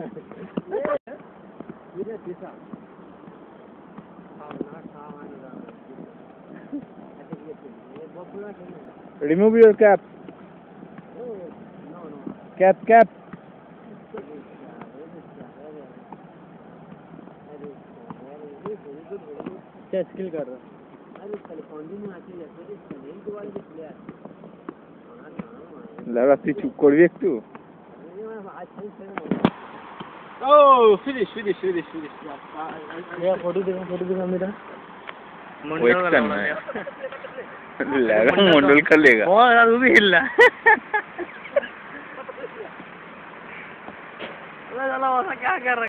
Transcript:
Remove your cap. Cap. क्या skill कर रहा? लगा तू चुप कर भी एक तू. Oh, finish. Yeah, photo दिखा मेरा. Western है. लगा मंडल कर लेगा. बहुत यार वो भी हिल रहा. अरे चलो क्या कर रहा है?